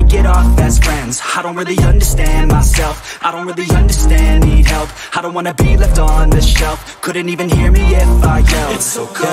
get off as friends. I don't really understand myself, I don't really understand, need help. I don't wanna be left on the shelf, couldn't even hear me if I yelled. It's so cold